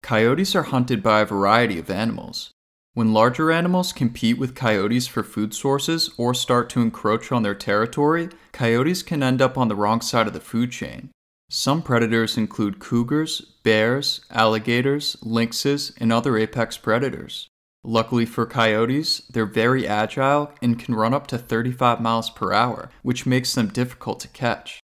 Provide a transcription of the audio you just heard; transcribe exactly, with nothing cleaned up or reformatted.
Coyotes are hunted by a variety of animals. When larger animals compete with coyotes for food sources or start to encroach on their territory, coyotes can end up on the wrong side of the food chain. Some predators include cougars, bears, alligators, lynxes, and other apex predators. Luckily for coyotes, they're very agile and can run up to thirty-five miles per hour, which makes them difficult to catch.